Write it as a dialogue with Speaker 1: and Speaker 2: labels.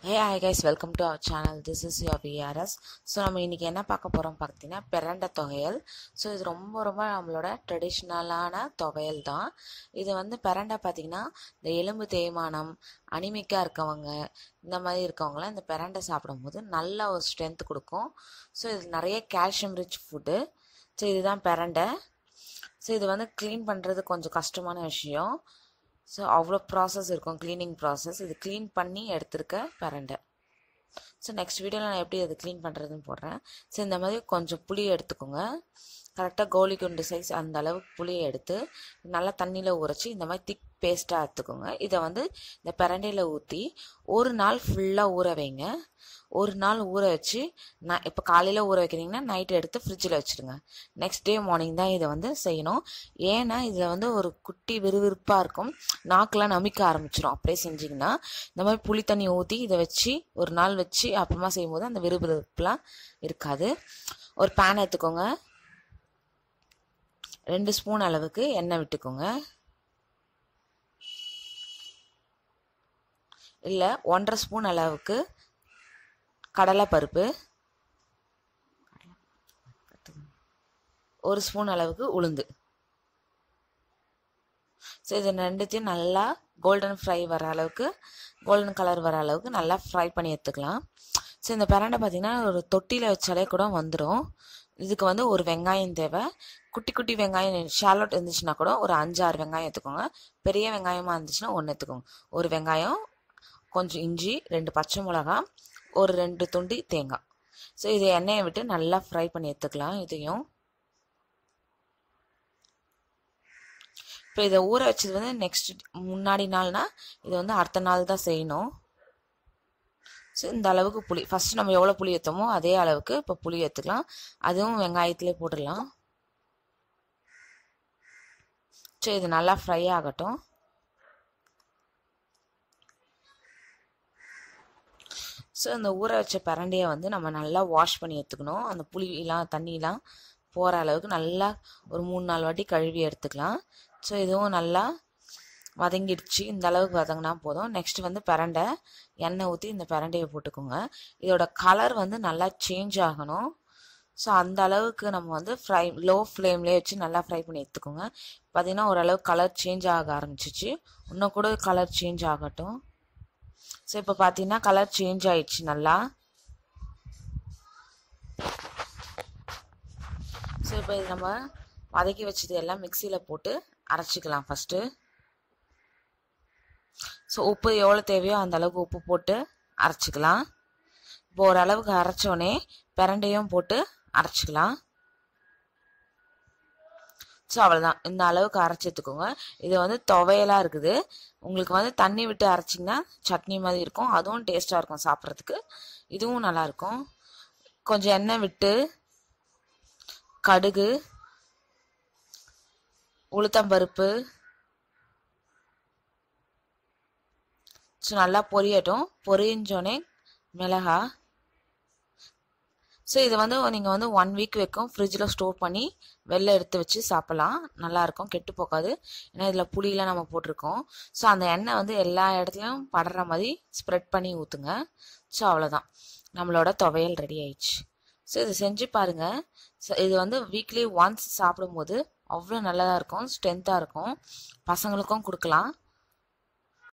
Speaker 1: Hey hi guys, welcome to our channel. This is your VRS. So நம்ம இன்றைக்கி என்ன பார்க்க போகிறோம் பார்த்தீங்கன்னா பிரண்டை துவையல். ஸோ இது ரொம்ப நம்மளோட ட்ரெடிஷ்னலான துவையல் தான். இது வந்து பிரண்டை பார்த்திங்கன்னா இந்த எலும்பு தேய்மானம் அனிமிக்காக இருக்கவங்க இந்த மாதிரி இருக்கவங்களாம் இந்த பிரண்டை சாப்பிடும்போது நல்ல ஒரு ஸ்ட்ரென்த் கொடுக்கும். ஸோ இது நிறைய கால்சியம் ரிச் ஃபுட்டு. ஸோ இதுதான் பிரண்டை. ஸோ இது வந்து க்ளீன் பண்ணுறது கொஞ்சம் கஷ்டமான விஷயம். ஸோ அவ்வளோ ப்ராசஸ் இருக்கும், க்ளீனிங் ப்ராசஸ். இது க்ளீன் பண்ணி எடுத்துருக்க பிரண்டை. ஸோ நெக்ஸ்ட் வீடியோவில் நான் எப்படி அது க்ளீன் பண்ணுறதுன்னு போடுறேன். ஸோ இந்த மாதிரி கொஞ்சம் புளி எடுத்துக்கோங்க. கரெக்டாக கோலி குண்டு சைஸ் அந்த அளவுக்கு புளியை எடுத்து நல்லா தண்ணியில் ஊறச்சி இந்த மாதிரி திக் பேஸ்ட்டாக எடுத்துக்கோங்க. இதை வந்து இந்த பிரண்டையில் ஊற்றி ஒரு நாள் ஃபுல்லாக ஊற வைங்க. ஒரு நாள் ஊற வச்சு இப்போ காலையில் ஊற வைக்கிறீங்கன்னா நைட்டு எடுத்து ஃப்ரிட்ஜில் வச்சுடுங்க. நெக்ஸ்ட் டே மார்னிங் தான் இதை வந்து செய்யணும். ஏன்னா இதில் வந்து ஒரு குட்டி விறுவிறுப்பாக இருக்கும், நாக்கெலாம் நமிக்க ஆரம்பிச்சிடும். அப்படியே செஞ்சிங்கன்னா இந்த மாதிரி புளி தண்ணி ஊற்றி இதை வச்சு ஒரு நாள் வச்சு அப்புறமா செய்யும்போது அந்த விறுவிறுப்புலாம் இருக்காது. ஒரு பேன் எடுத்துக்கோங்க. 2 ஸ்பூன் அளவுக்கு எண்ணெய் விட்டுக்கோங்க. இல்லை 1.5 ஸ்பூன் அளவுக்கு கடலைப்பருப்பு, 1 ஸ்பூன் அளவுக்கு உளுந்து. ஸோ இது ரெண்டுத்தையும் நல்லா கோல்டன் கலர் வர அளவுக்கு நல்லா ஃப்ரை பண்ணி எடுத்துக்கலாம். ஸோ இந்த பிரண்டை பார்த்திங்கன்னா ஒரு தொட்டியில் வச்சாலே கூட வந்துடும். இதுக்கு வந்து ஒரு வெங்காயம் தேவை. குட்டி வெங்காயம் ஷாலோட் இருந்துச்சுன்னா கூட ஒரு 5-6 வெங்காயம் எடுத்துக்கோங்க. பெரிய வெங்காயமாக இருந்துச்சுன்னா 1 எடுத்துக்கோங்க. ஒரு வெங்காயம், கொஞ்சம் இஞ்சி, 2 பச்சை மிளகா, ஒரு 2 துண்டு தேங்காய். ஸோ இதை எண்ணெயை விட்டு நல்லா ஃப்ரை பண்ணி எடுத்துக்கலாம். இதையும் இப்போ இதை ஊற வச்சது வந்து நெக்ஸ்ட் முன்னாடி நாள்னா இது வந்து அடுத்த நாள் தான் செய்யணும். ஸோ இந்த அளவுக்கு புளி ஃபஸ்ட்டு நம்ம எவ்வளோ புளி ஏற்றமோ அதே அளவுக்கு இப்போ புளி ஏற்றுக்கலாம். அதுவும் வெங்காயத்திலே போட்டுடலாம். ஸோ இது நல்லா ஃப்ரை ஆகட்டும். ஸோ இந்த ஊற வச்ச பிரண்டையை வந்து நம்ம நல்லா வாஷ் பண்ணி எடுத்துக்கணும். அந்த புளியெலாம் தண்ணியெலாம் போகிற அளவுக்கு நல்லா ஒரு 3-4 வாட்டி கழுவி எடுத்துக்கலாம். ஸோ இதுவும் நல்லா வதங்கிடுச்சு. இந்த அளவுக்கு வதங்கினா போதும். நெக்ஸ்ட் வந்து பிரண்டை எண்ணெய் ஊற்றி இந்த பிரண்டையை போட்டுக்கோங்க. இதோட கலர் வந்து நல்லா சேஞ்ச் ஆகணும். ஸோ அந்த அளவுக்கு நம்ம வந்து லோ ஃப்ளேம்லேயே வச்சு நல்லா ஃப்ரை பண்ணி எடுத்துக்கோங்க. பார்த்திங்கன்னா ஓரளவுக்கு கலர் சேஞ்ச் ஆக ஆரம்பிச்சிச்சு. இன்னும் கூட கலர் சேஞ்ச் ஆகட்டும். ஸோ இப்போ பார்த்தீங்கன்னா கலர் சேஞ்ச் ஆயிடுச்சு நல்லா. ஸோ இப்போ இது நம்ம வதக்கி வச்சது எல்லாம் மிக்சியில் போட்டு அரைச்சிக்கலாம் ஃபஸ்ட்டு. ஸோ உப்பு எவ்வளோ தேவையோ அந்த அளவுக்கு உப்பு போட்டு அரைச்சிக்கலாம். இப்போ ஓரளவுக்கு அரைச்சோடனே பிரண்டையும் போட்டு அரைச்சிக்கலாம். ஸோ அவ்வளோதான், இந்த அளவுக்கு அரைச்சி எடுத்துக்கோங்க. இது வந்து துவையலாக இருக்குது. உங்களுக்கு வந்து தண்ணி விட்டு அரைச்சிங்கன்னா சட்னி மாதிரி இருக்கும், அதுவும் டேஸ்ட்டாக இருக்கும் சாப்பிட்றதுக்கு. இதுவும் நல்லாயிருக்கும். கொஞ்சம் எண்ணெய் விட்டு கடுகு, உளுத்தம்பருப்பு ஸோ நல்லா பொரியட்டும். பொரிஞ்சோடனே மிளகா. ஸோ இதை வந்து நீங்கள் வந்து 1 வீக் வரைக்கும் ஃப்ரிட்ஜில் ஸ்டோர் பண்ணி வெளில எடுத்து வச்சு சாப்பிட்லாம். நல்லாயிருக்கும், கெட்டு போகாது. ஏன்னா இதில் புளியெலாம் நம்ம போட்டிருக்கோம். ஸோ அந்த எண்ணெய் வந்து எல்லா இடத்துலையும் படுற மாதிரி ஸ்ப்ரெட் பண்ணி ஊற்றுங்க. ஸோ அவ்வளோதான், நம்மளோட துவையல் ரெடி ஆயிடுச்சு. ஸோ இது செஞ்சு பாருங்கள். ஸோ இது வந்து வீக்லி ஒன்ஸ் சாப்பிடும்போது அவ்வளோ நல்லதாக இருக்கும், ஸ்ட்ரென்த்தாக இருக்கும். பசங்களுக்கும் கொடுக்கலாம்.